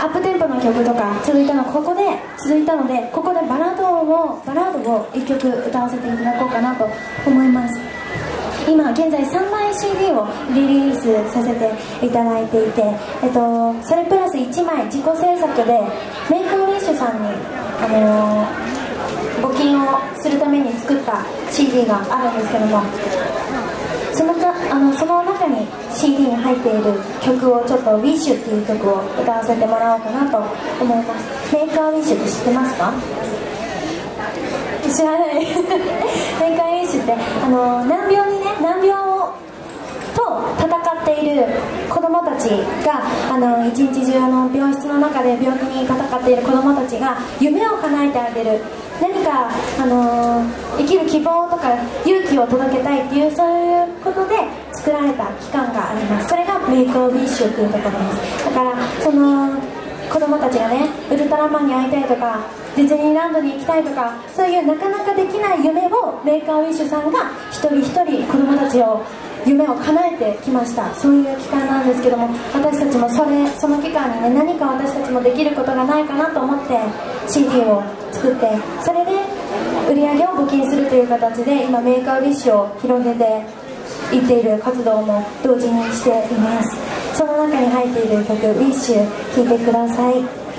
ップテンポの曲とか続いたので、ここでバラードを1曲歌わせていただこうかなと思います。今現在3枚 CD をリリースさせていただいていて、それプラス1枚自己制作でメイクウィッシュさんに、募金をするために作った CD があるんですけども、その中に CD に入っている曲をちょっと「Wish」っていう曲を歌わせてもらおうかなと思います。メーカーウィッシュって知ってますか？知らないメーカーウィッシュって難病と戦っている子どもたちが一日中病室の中で病気に戦っている子どもたちが夢を叶えてあげる、何か生きる希望とか勇気を届けたいっていう、そういうことで作られた機関があります。それがメイクウィッシュっていうところです。だからその子どもたちがね、ウルトラマンに会いたいとかディズニーランドに行きたいとか、そういうなかなかできない夢をメーカーウィッシュさんが一人一人子どもたちを夢を叶えてきました。そういう期間なんですけども、私たちもその期間にね、何か私たちもできることがないかなと思って CD を作って、それで売り上げを募金するという形で今メーカーウィッシュを広げていっている活動も同時にしています。その中に入っている曲「ウィッシュ」聴いてください。